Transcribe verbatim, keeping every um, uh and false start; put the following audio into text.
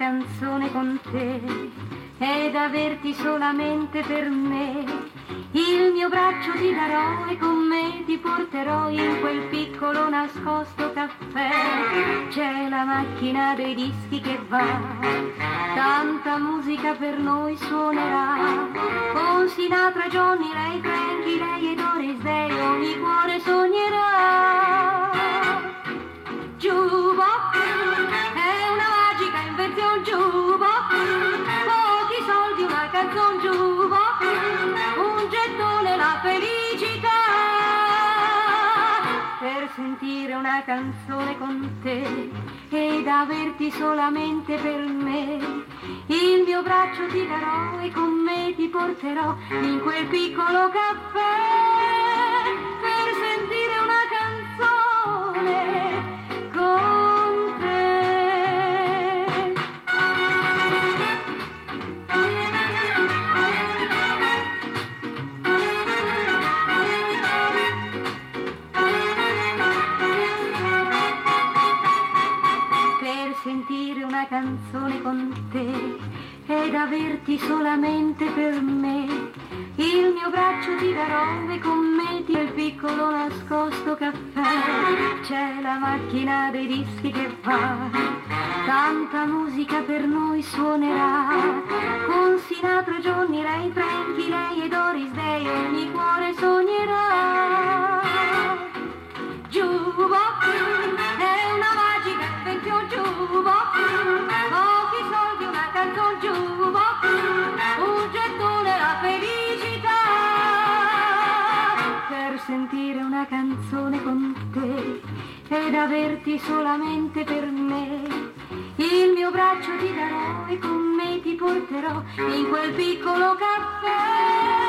canzone con te ed averti solamente per me. Il mio braccio ti darò e con me ti porterò in quel piccolo nascosto caffè. C'è la macchina dei dischi che va, tanta musica per noi suonerà. Con Sinatra, Johnny, lei, Frankie, lei e Doris Day ogni cuore sognerà. Jukebox è una magica invenzione, jukebox, pochi soldi, una canzone, jukebox, un gettone, la felicità. Per sentire una canzone con te ed averti solamente per me, il mio braccio ti darò e con me ti porterò in quel piccolo caffè. Per sentire una canzone con te. Per sentire una canzone con te ed averti solamente per me, il mio braccio ti darò e con me ti il piccolo nascosto caffè. C'è la macchina dei dischi che va, tanta musica per noi suonerà. Con Sinatra, Johnny, lei, Frankie, lei e Doris Day ogni cuore sognerà. Jukebox è una magica invenzione, jukebox, pochi soldi, una canzone, jukebox, un gettone, la felicità. Per sentire una canzone con te ed averti solamente per me, il mio braccio ti darò e con me ti porterò in quel piccolo caffè.